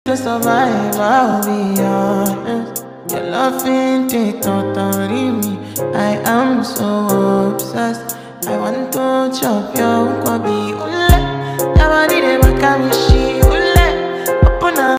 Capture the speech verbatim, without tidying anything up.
To survive, I'll be honest. Your love ain't it totally me. I am so obsessed. I want to chop your kwabi.